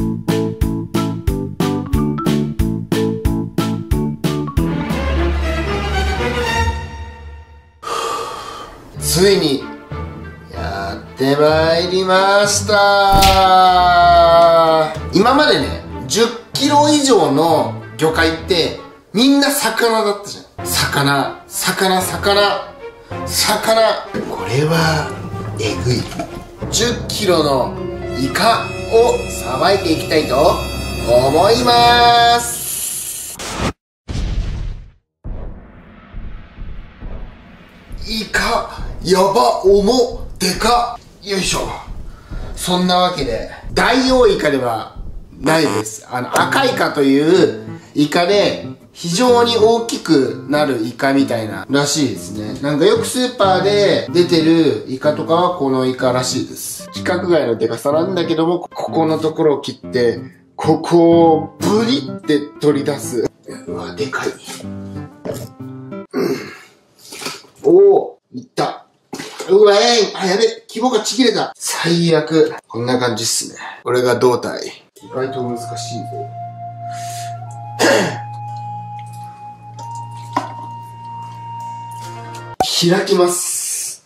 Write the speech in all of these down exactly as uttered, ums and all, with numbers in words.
ついにやってまいりました。今までねじゅっキロ以上の魚介ってみんな魚だったじゃん。魚魚魚魚、これはえぐい。じゅっキロのイカをさばいていきたいと思います。イカやば、重、でか、よいしょ。そんなわけでダイオウイカではないです。あの赤イカというイカで非常に大きくなるイカみたいならしいですね。なんかよくスーパーで出てるイカとかはこのイカらしいです。規格外のデカさなんだけども、ここのところを切ってここをブリって取り出す。うわ、でかい。うん、おお、いった。うわ、えい、あ、やべ、規模がちぎれた。最悪。こんな感じっすね。これが胴体。意外と難しいぞ。開きます。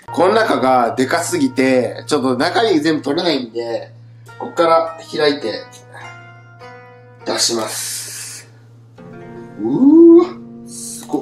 この中がでかすぎて、ちょっと中身全部取れないんで、こっから開いて、出します。うーわ、すごっ。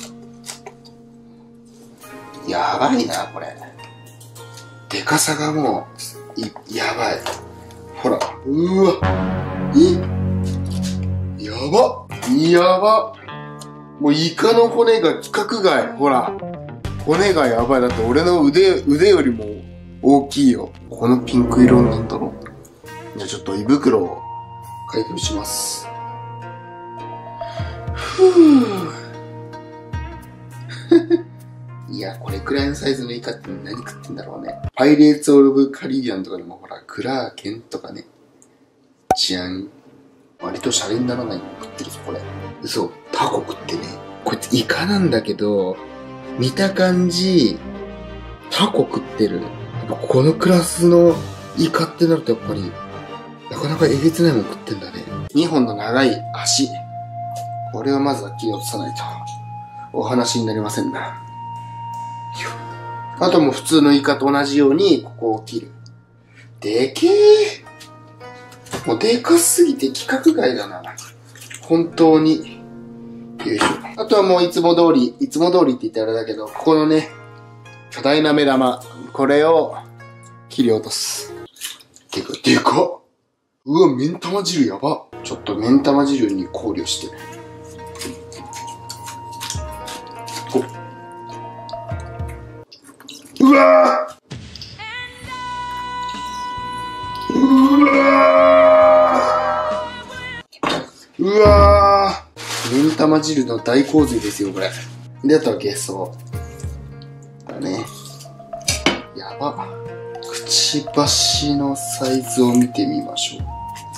やばいな、これ。でかさがもう、い、やばい。ほら、うーわ、え、やば、やば。もうイカの骨が規格外。ほら。骨がやばい。だって俺の腕、腕よりも大きいよ。このピンク色になったの。じゃあちょっと胃袋を開封します。ふぅ。いや、これくらいのサイズのイカって何食ってんだろうね。パイレーツ・オブ・カリビアンとかでもほら、クラーケンとかね。治安。割とシャレにならないの食ってるぞ、これ。嘘。タコ食ってね。こいつイカなんだけど、見た感じ、タコ食ってる。やっぱこのクラスのイカってなるとやっぱり、なかなかえげつないもん食ってんだね。にほんの長い足。これをまずは切り落とさないと、お話になりませんな。あとも普通のイカと同じように、ここを切る。でけー。もうでかすぎて規格外だな。本当に。よいしょ。あとはもういつも通り、いつも通りって言ったらあれだけど、ここのね、巨大な目玉。これを切り落とす。でか、でかっ。うわ、目ん玉汁やば。ちょっと目ん玉汁に考慮して。うわー、うわー、うわー、目ん玉汁の大洪水ですよ、これ。で、あとはゲソだね。やば。くちばしのサイズを見てみましょ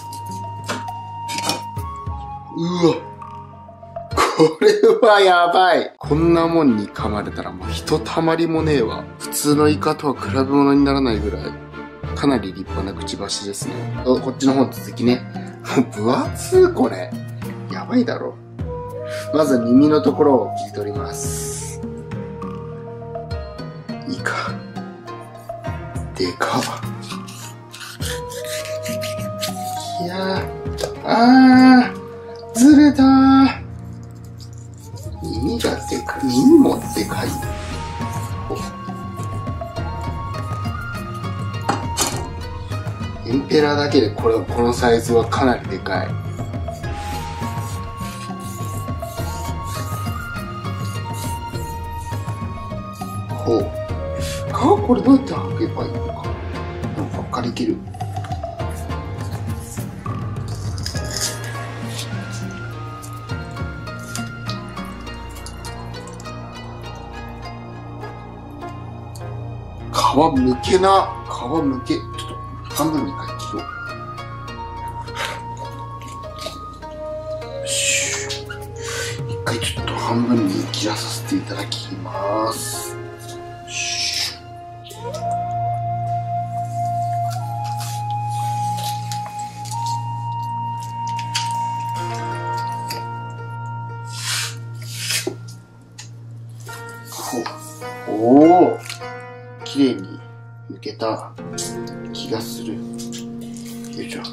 う。うわ、これはやばい。こんなもんに噛まれたらもうひとたまりもねえわ。普通のイカとは比べ物にならないぐらい、かなり立派なくちばしですね。お、こっちの方続きね。もう分厚い、これ。やばいだろ。まず耳のところを切り取ります。イカ。でかっ。いやー、あー、ずれたー。耳がでかい。耳もでかい。エンペラーだけでこれ、このサイズはかなりでかい。ほう。皮これどうやって剥けばいいのか。なんかこっからいける。皮むけな。皮むけ。ちょっと半分に一回切ろう。一回ちょっと半分に切らさせていただきます。 おお、綺麗に抜けた気がする。よいしょ。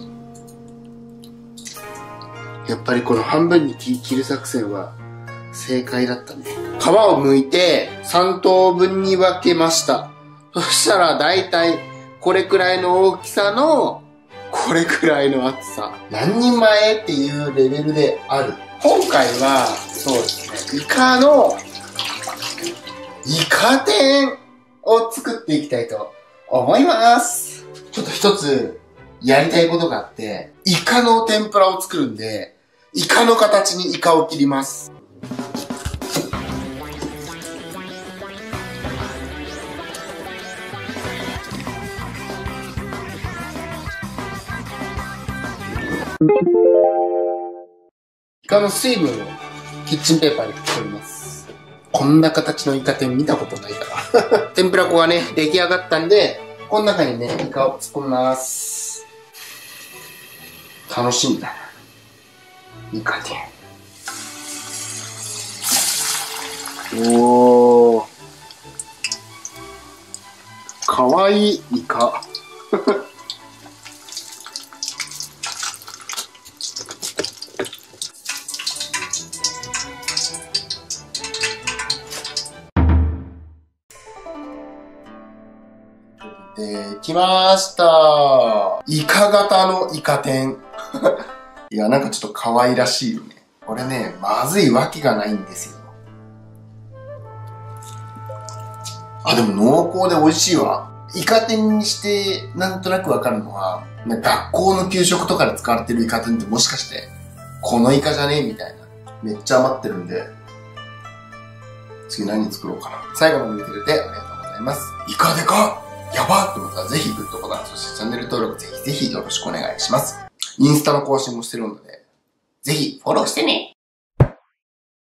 やっぱりこの半分に切る作戦は正解だったね。皮を剥いてさん等分に分けました。そしたらだいたいこれくらいの大きさのこれくらいの厚さ。何人前っていうレベルである。今回はそうですね、イカのイカ天を作っていきたいと思います。ちょっと一つやりたいことがあって、イカの天ぷらを作るんで、イカの形にイカを切ります。イカの水分をキッチンペーパーに拭き取ります。こんな形のイカ天見たことないから。天ぷら粉がね、出来上がったんで、この中にね、イカを突っ込みます。楽しみだな。イカ天。おー。かわいいイカ。できました。イカ型のイカ天。いや、なんかちょっと可愛らしいよね。これね、まずいわけがないんですよ。あ、でも濃厚で美味しいわ。イカ天にしてなんとなくわかるのは、学校の給食とかで使われてるイカ天ってもしかして、このイカじゃねえみたいな。めっちゃ余ってるんで、次何作ろうかな。最後まで見てくれてありがとうございます。イカでかっやばって思ったらぜひグッドボタン、そしてチャンネル登録ぜひぜひよろしくお願いします。インスタの更新もしてるので、ぜひフォローしてね。